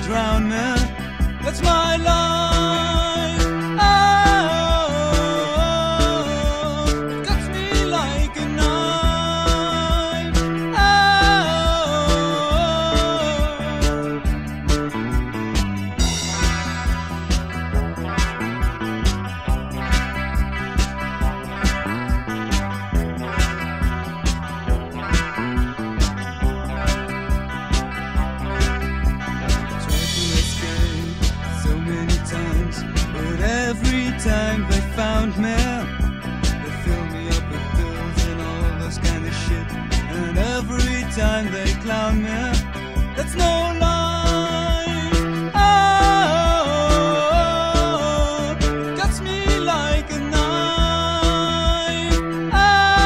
drown me. That's my life. Oh, it cuts me like a knife. Oh, every time they found me, they fill me up with pills and all those kind of shit. And every time they clown me, that's no life. Oh, it cuts me like a knife. Oh,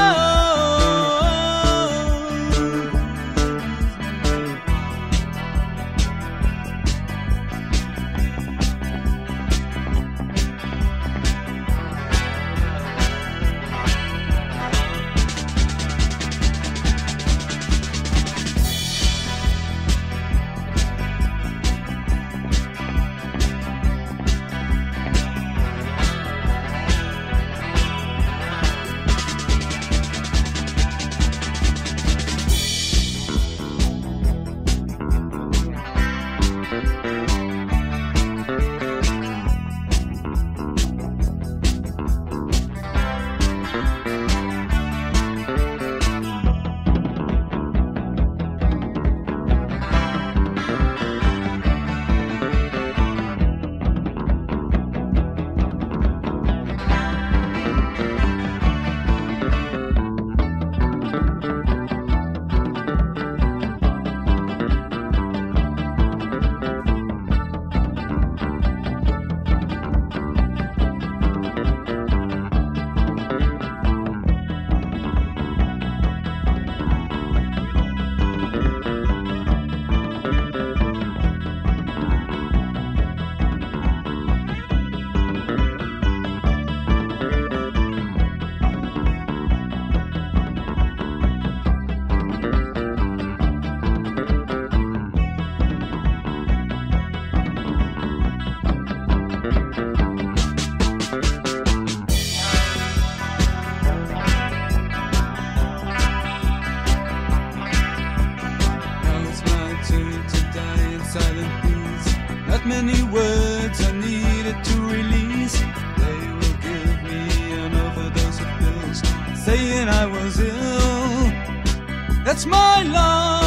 not many words I needed to release. They will give me an overdose of pills, saying I was ill. That's my life.